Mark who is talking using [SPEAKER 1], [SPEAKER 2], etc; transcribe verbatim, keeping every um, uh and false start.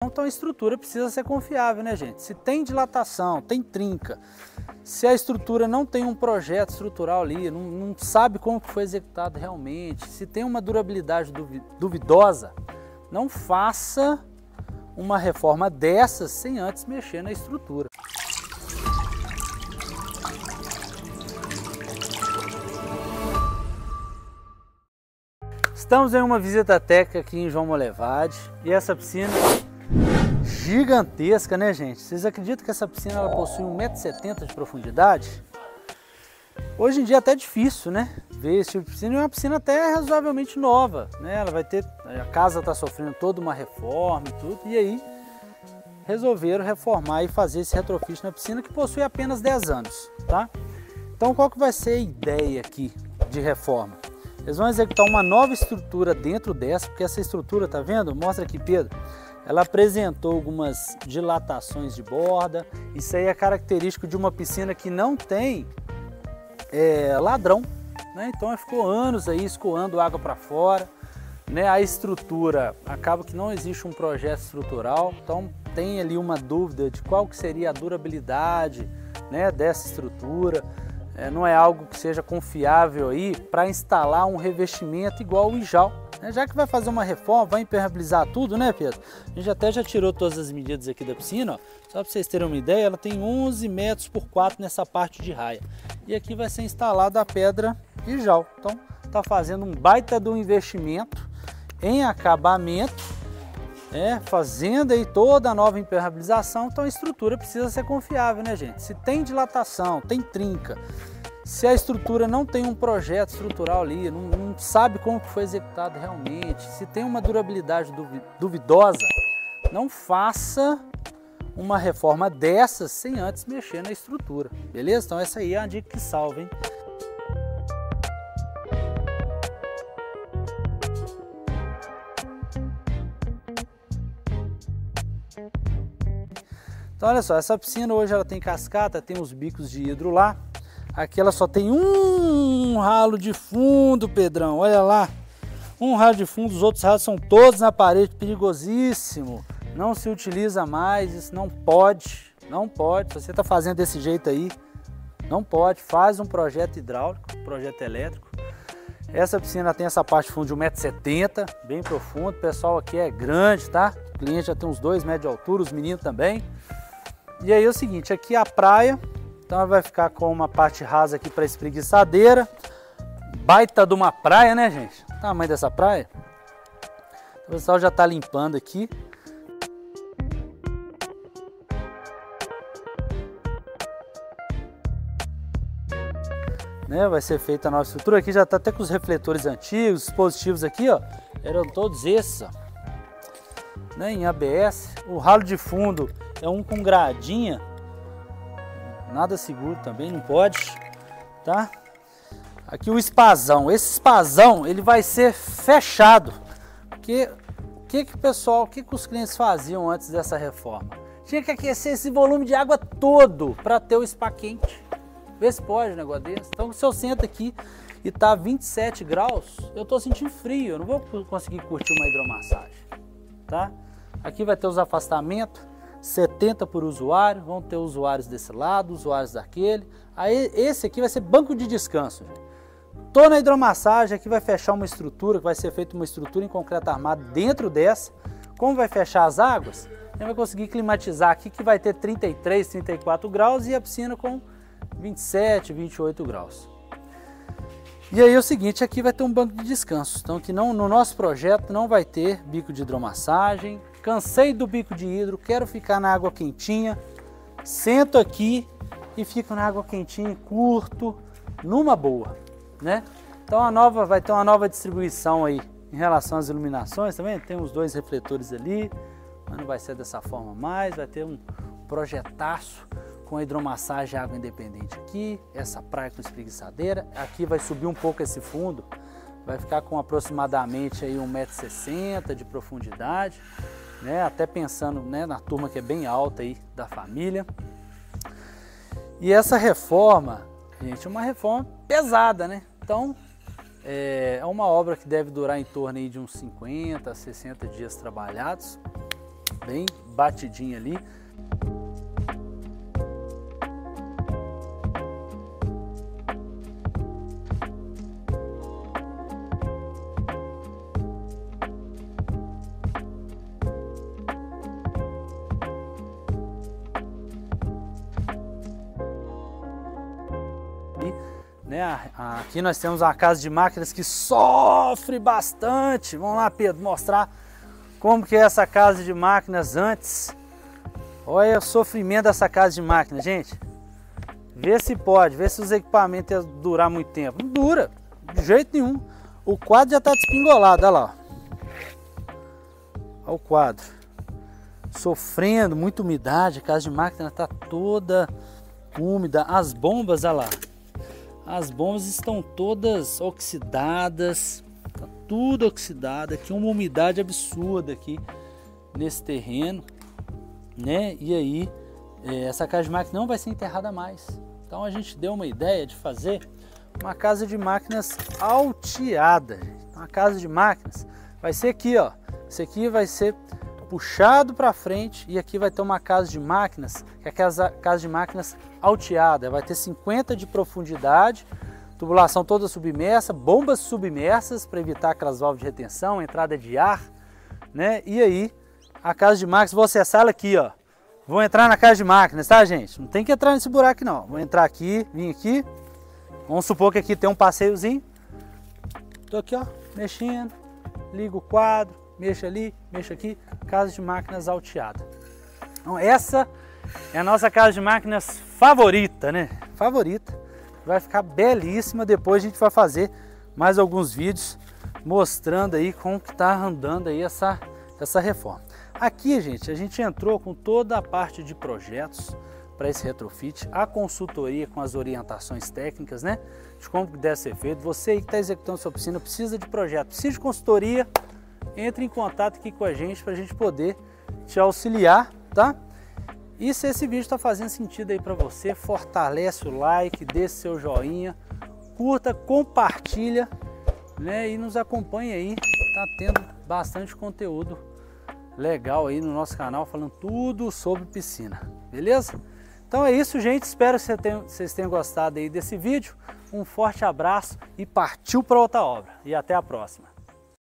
[SPEAKER 1] então a estrutura precisa ser confiável, né, gente? Se tem dilatação, tem trinca, se a estrutura não tem um projeto estrutural ali, não, não sabe como foi executado realmente, se tem uma durabilidade duvidosa, não faça uma reforma dessas sem antes mexer na estrutura. Estamos em uma visita técnica aqui em João Molevade e essa piscina gigantesca, né, gente? Vocês acreditam que essa piscina ela possui um metro e setenta de profundidade? Hoje em dia é até difícil, né, ver esse tipo de piscina. É uma piscina até razoavelmente nova, né? Ela vai ter, a casa está sofrendo toda uma reforma e tudo, e aí resolveram reformar e fazer esse retrofit na piscina que possui apenas dez anos, tá? Então qual que vai ser a ideia aqui de reforma? Eles vão executar uma nova estrutura dentro dessa, porque essa estrutura, tá vendo? Mostra aqui, Pedro. Ela apresentou algumas dilatações de borda. Isso aí é característico de uma piscina que não tem é, ladrão, né? Então ela ficou anos aí escoando água para fora, né? A estrutura acaba que não existe um projeto estrutural, então tem ali uma dúvida de qual que seria a durabilidade, né, dessa estrutura. É, não é algo que seja confiável aí para instalar um revestimento igual o Ijal, né? Já que vai fazer uma reforma, vai impermeabilizar tudo, né, Pedro? A gente até já tirou todas as medidas aqui da piscina, ó. Só para vocês terem uma ideia, ela tem onze metros por quatro nessa parte de raia. E aqui vai ser instalada a pedra Ijal. Então tá fazendo um baita de um investimento em acabamento, é, fazendo aí toda a nova impermeabilização. Então a estrutura precisa ser confiável, né, gente? Se tem dilatação, tem trinca, se a estrutura não tem um projeto estrutural ali, não, não sabe como foi executado realmente, se tem uma durabilidade duvidosa, não faça uma reforma dessas sem antes mexer na estrutura, beleza? Então essa aí é a dica que salva, hein? Então olha só, essa piscina hoje ela tem cascata, tem os bicos de hidro lá. Aqui ela só tem um ralo de fundo, Pedrão, olha lá. Um ralo de fundo, os outros ralos são todos na parede, perigosíssimo. Não se utiliza mais, isso não pode, não pode. Se você está fazendo desse jeito aí, não pode. Faz um projeto hidráulico, projeto elétrico. Essa piscina tem essa parte de fundo de um metro e setenta, bem profundo. O pessoal aqui é grande, tá? O cliente já tem uns dois metros de altura, os meninos também. E aí é o seguinte, aqui a praia, então ela vai ficar com uma parte rasa aqui para espreguiçadeira. Baita de uma praia, né, gente? O tamanho dessa praia. O pessoal já está limpando aqui. Né, vai ser feita a nova estrutura. Aqui já está até com os refletores antigos, os dispositivos aqui, ó, eram todos esses, ó, né, em A B S. O ralo de fundo é um com gradinha, nada seguro também, não pode, tá? Aqui o espazão, esse espazão ele vai ser fechado, porque o que que o pessoal, o que que os clientes faziam antes dessa reforma? Tinha que aquecer esse volume de água todo para ter o spa quente. Vê se pode um negócio desse. Então se eu sento aqui e tá vinte e sete graus, eu tô sentindo frio, eu não vou conseguir curtir uma hidromassagem, tá? Aqui vai ter os afastamentos, setenta por usuário, vão ter usuários desse lado, usuários daquele. Aí esse aqui vai ser banco de descanso. Tô na hidromassagem, aqui vai fechar uma estrutura, que vai ser feita uma estrutura em concreto armado dentro dessa. Como vai fechar as águas, a gente vai conseguir climatizar aqui, que vai ter trinta e três, trinta e quatro graus e a piscina com vinte e sete, vinte e oito graus. E aí é o seguinte, aqui vai ter um banco de descanso. Então aqui não, no nosso projeto não vai ter bico de hidromassagem. Cansei do bico de hidro, quero ficar na água quentinha. Sento aqui e fico na água quentinha, curto, numa boa, né? Então a nova vai ter uma nova distribuição aí em relação às iluminações, também tem os dois refletores ali, mas não vai ser dessa forma mais, vai ter um projetaço com a hidromassagem água independente aqui, essa praia com espreguiçadeira. Aqui vai subir um pouco esse fundo, vai ficar com aproximadamente aí um metro e sessenta de profundidade, né? Até pensando, né, na turma que é bem alta aí da família. E essa reforma, gente, é uma reforma pesada, né? Então é uma obra que deve durar em torno aí de uns cinquenta, sessenta dias trabalhados. bem batidinha ali. Né, aqui nós temos uma casa de máquinas que sofre bastante. Vamos lá, Pedro, mostrar como que é essa casa de máquinas antes. Olha o sofrimento dessa casa de máquinas, gente. Vê se pode, vê se os equipamentos iam durar muito tempo. Não dura, de jeito nenhum. O quadro já está despingolado, olha lá. Olha o quadro. Sofrendo, muita umidade, a casa de máquina está toda úmida. As bombas, olha lá. As bombas estão todas oxidadas, tá tudo oxidado aqui, uma umidade absurda aqui nesse terreno, né? E aí, é, essa casa de máquina não vai ser enterrada mais. Então a gente deu uma ideia de fazer uma casa de máquinas alteada, gente. Uma casa de máquinas vai ser aqui, ó. Isso aqui vai ser puxado para frente e aqui vai ter uma casa de máquinas, que é a casa, casa de máquinas alteada, vai ter cinquenta de profundidade, tubulação toda submersa, bombas submersas para evitar aquelas válvulas de retenção, entrada de ar, né? E aí, a casa de máquinas, vou acessar ela aqui, ó. Vou entrar na casa de máquinas, tá, gente? Não tem que entrar nesse buraco não. Vou entrar aqui, vim aqui. Vamos supor que aqui tem um passeiozinho. Tô aqui, ó, mexendo, ligo o quadro, mexo ali, mexo aqui, casa de máquinas alteada. Então essa é a nossa casa de máquinas favorita, né? Favorita. Vai ficar belíssima. Depois a gente vai fazer mais alguns vídeos mostrando aí como que tá andando aí essa, essa reforma. Aqui, gente, a gente entrou com toda a parte de projetos para esse retrofit, a consultoria com as orientações técnicas, né? De como que deve ser feito. Você aí que está executando sua piscina precisa de projeto, precisa de consultoria, entre em contato aqui com a gente para a gente poder te auxiliar, tá? E se esse vídeo está fazendo sentido aí para você, fortalece o like, deixe seu joinha, curta, compartilha, né? E nos acompanha aí, tá tendo bastante conteúdo legal aí no nosso canal, falando tudo sobre piscina, beleza? Então é isso, gente, espero que vocês tenham gostado aí desse vídeo, um forte abraço e partiu para outra obra, e até a próxima.